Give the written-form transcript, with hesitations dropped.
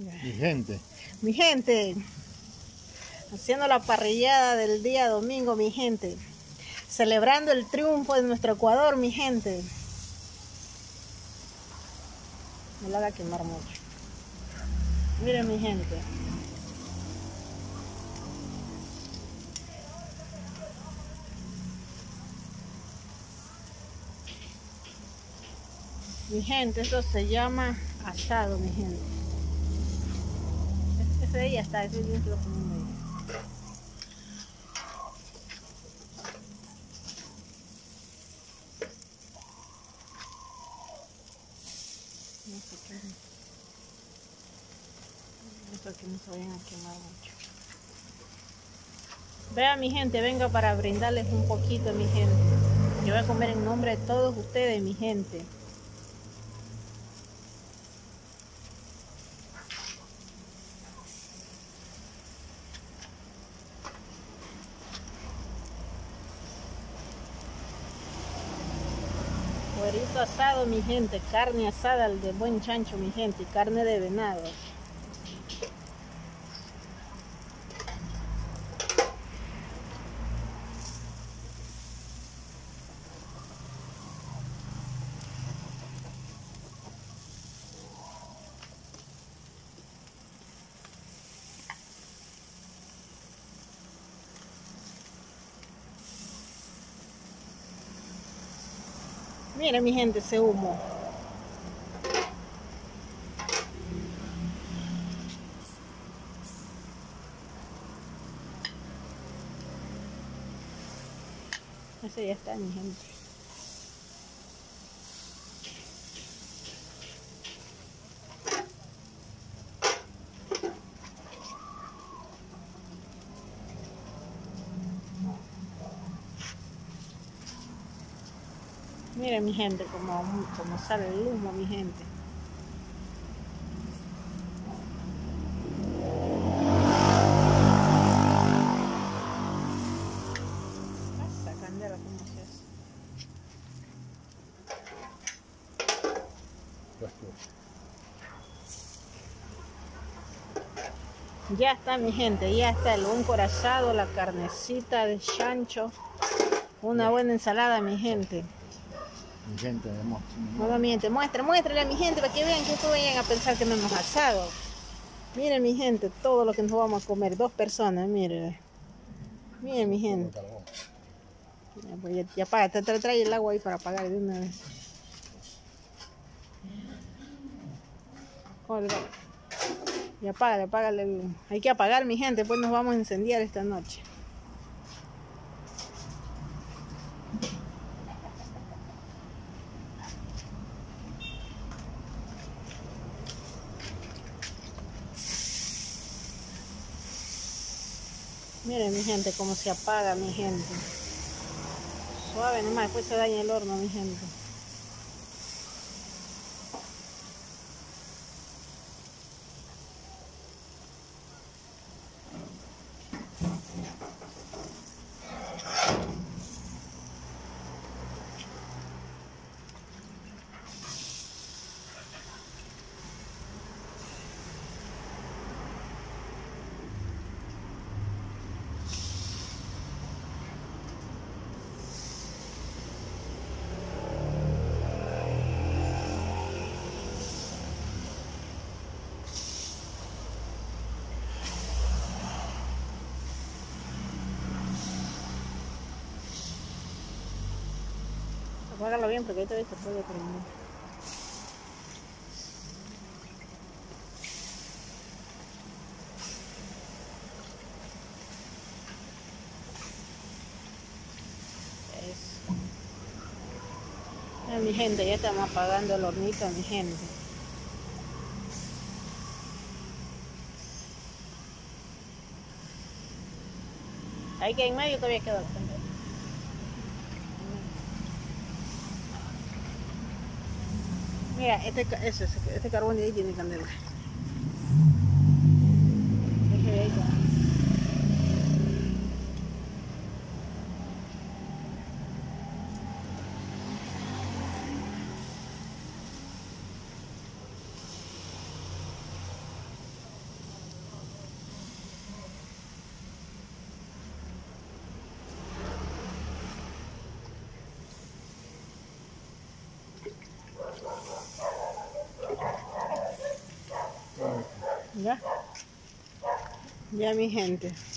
Mi gente, haciendo la parrillada del día domingo, mi gente, celebrando el triunfo de nuestro Ecuador, mi gente. Me lo haga quemar mucho. Miren, mi gente. Mi gente, esto se llama asado, mi gente. Ese ya está, ese bien se lo ponemos ahí. No sé qué. Eso que no se vayan a quemar mucho. Vean, mi gente, venga para brindarles un poquito, mi gente. Yo voy a comer en nombre de todos ustedes, mi gente. Cuerito asado, mi gente, carne asada de buen chancho, mi gente, carne de venado. Miren, mi gente, ese humo. Ese ya está, mi gente. Miren, mi gente, como sale el humo, mi gente. Esa candela, ¿cómo se hace? Ya está, mi gente, ya está el buen corazado, la carnecita de chancho, una buena ensalada, mi gente. Mi gente, Bueno, mi gente, muéstrale a mi gente para que vean que ustedes vayan a pensar que no hemos asado. Miren, mi gente, todo lo que nos vamos a comer, 2 personas, miren. Miren, mi gente. Ya, pues, ya apaga, trae el agua ahí para apagar de una vez. Olga. Y apágale. Hay que apagar, mi gente, pues nos vamos a incendiar esta noche. Miren, mi gente, cómo se apaga, mi gente. Suave nomás, después se daña el horno, mi gente. Apágalo bien porque ahorita se puede prender. Eso. Mi gente, ya estamos apagando el hornito, mi gente. Ahí que en medio todavía queda el candela. Mira, este carbón de ahí tiene candela. Ahí está. Ya. Ya, mi gente.